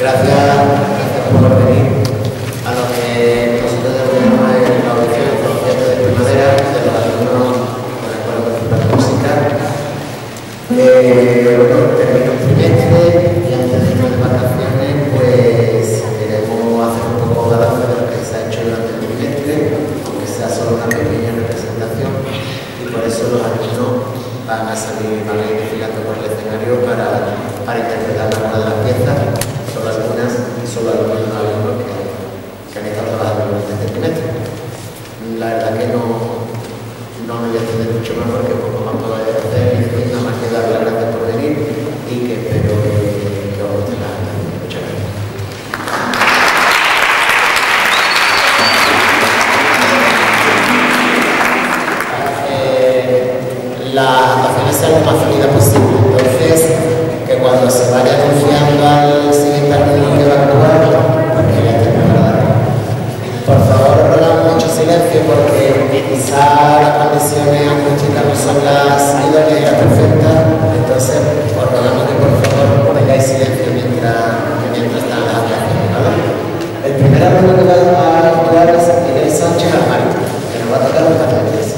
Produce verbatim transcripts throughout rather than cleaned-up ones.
Gracias, gracias por venir a lo que nosotros llamamos la audición del concierto de primavera de los alumnos de la Escuela Municipal de Música. Eh, bueno, termina un trimestre y antes de irnos de vacaciones, pues queremos hacer un poco de balance de lo que se ha hecho durante el trimestre, aunque sea solo una pequeña representación, y por eso los alumnos van a salir, van a ir desfilando por el escenario para, para interpretar algunas de las piezas. Son algunas y solo algunos de los alumnos que, que han estado trabajando durante este trimestre. La verdad que no, no me voy a extender mucho más porque poco más puedo hacer y nada más que dar las gracias por venir y que espero que, que os guste la clase. Muchas gracias. Las actuaciones sean lo más fluidas posible, entonces que cuando se vaya anunciando al siguiente alumno que va a actuar, pues que ya esté preparado. Por favor, rogamos mucho silencio porque quizá las condiciones acústicas no son las idóneas y las perfectas, entonces os rogamos que por favor tengáis silencio mientras, mientras están las actuaciones, ¿vale? El primer alumno que va a actuar es Miguel Sánchez Armari, que nos va a tocar un canto de iglesia.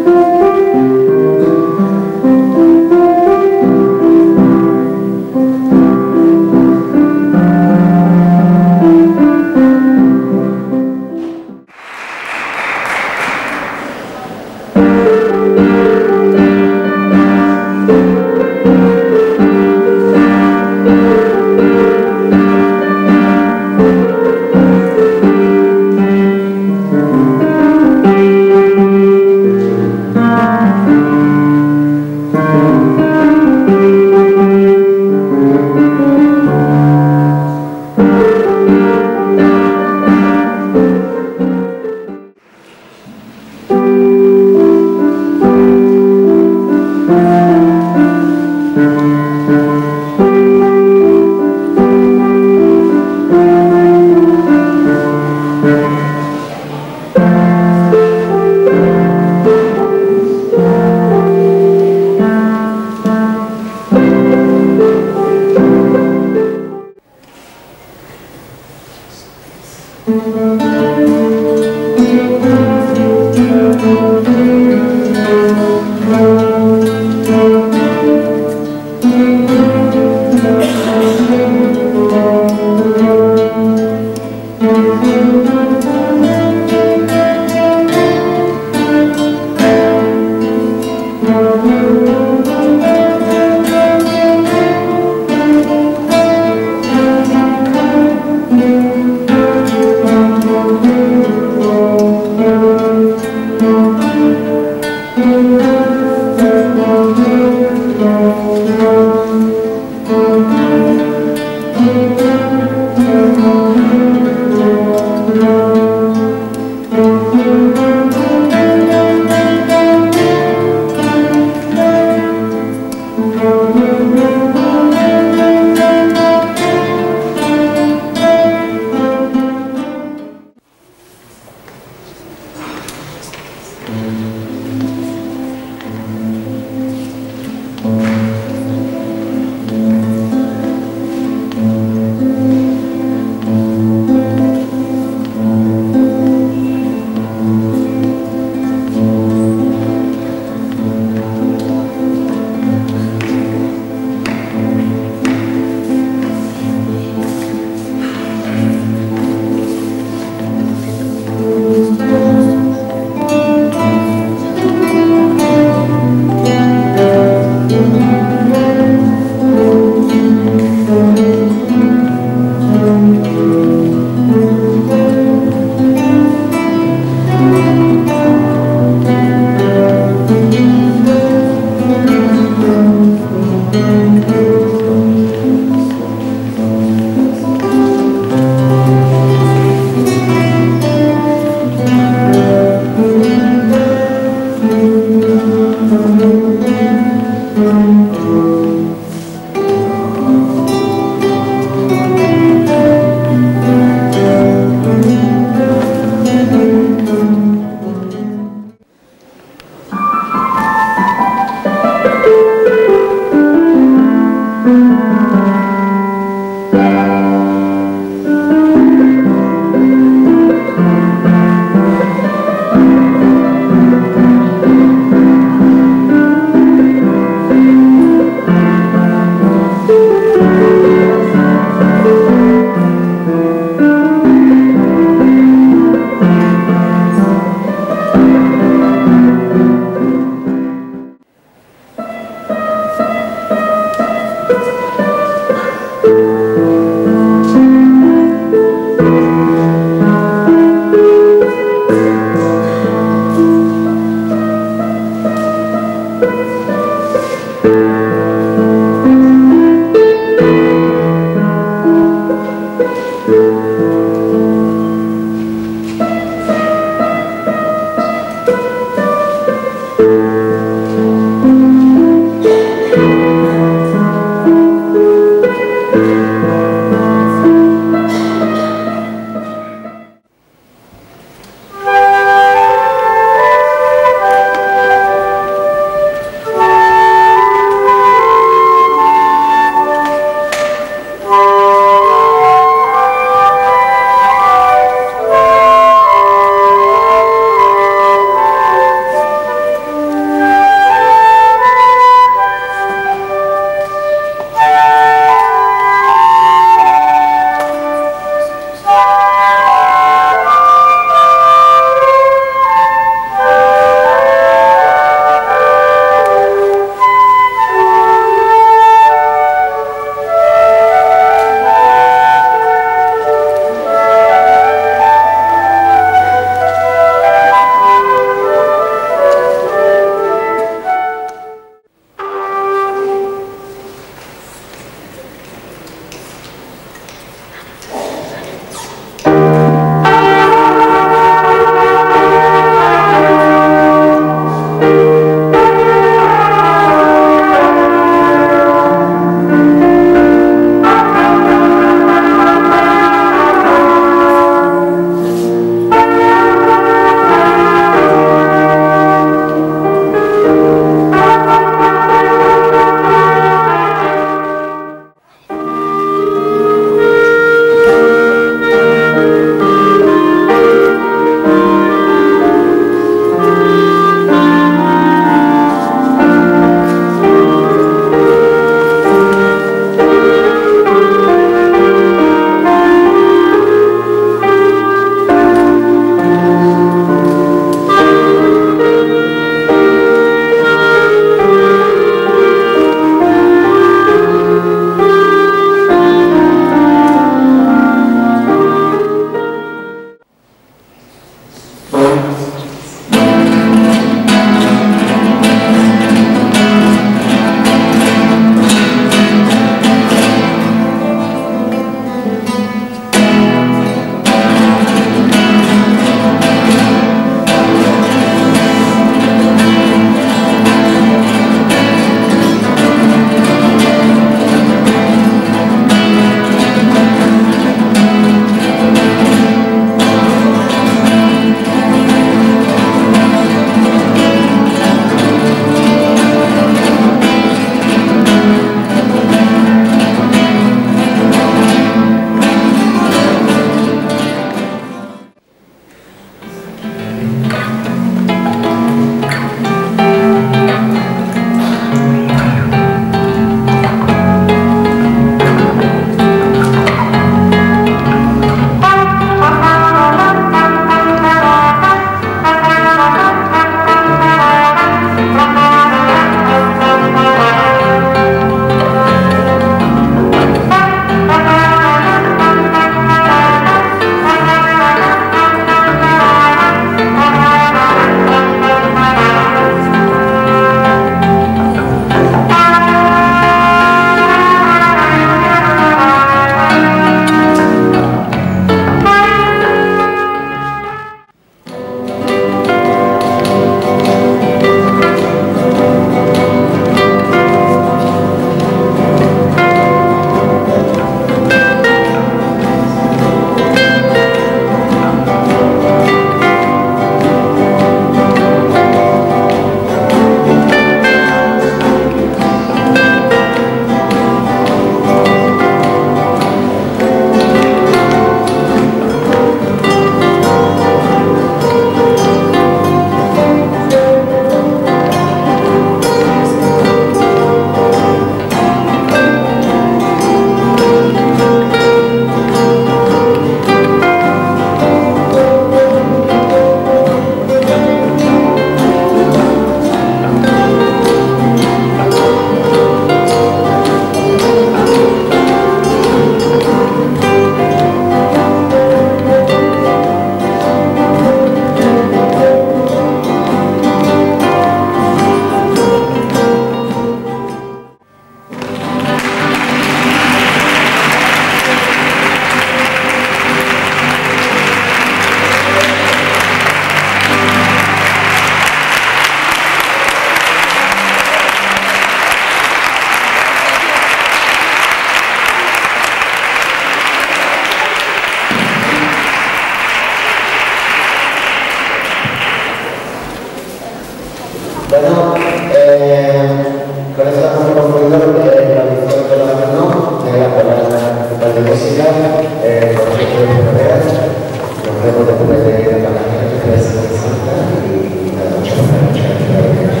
Bueno, eh, con esto hemos concluido lo que es la audición de los alumnos de la Escuela Municipal de Música, eh, con los equipos de carreras. Nos vemos después de la vacaciones de Semana Santa y nada, muchas gracias, muchas gracias.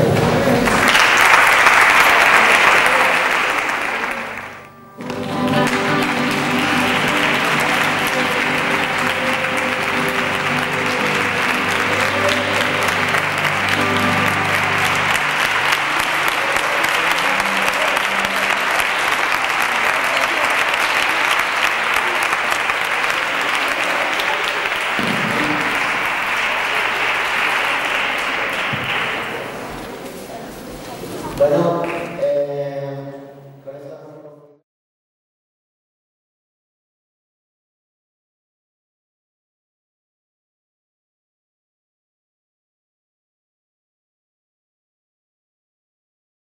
Bueno,